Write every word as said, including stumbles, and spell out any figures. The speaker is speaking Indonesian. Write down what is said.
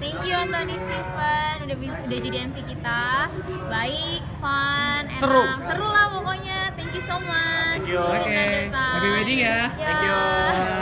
Thank you Anthony Steven udah bis- udah jadi M C kita. Baik, fun, enak, Seru. seru lah pokoknya. Thank you so much. Thank you. See in Oke, another time. happy wedding ya. Ya. Thank you.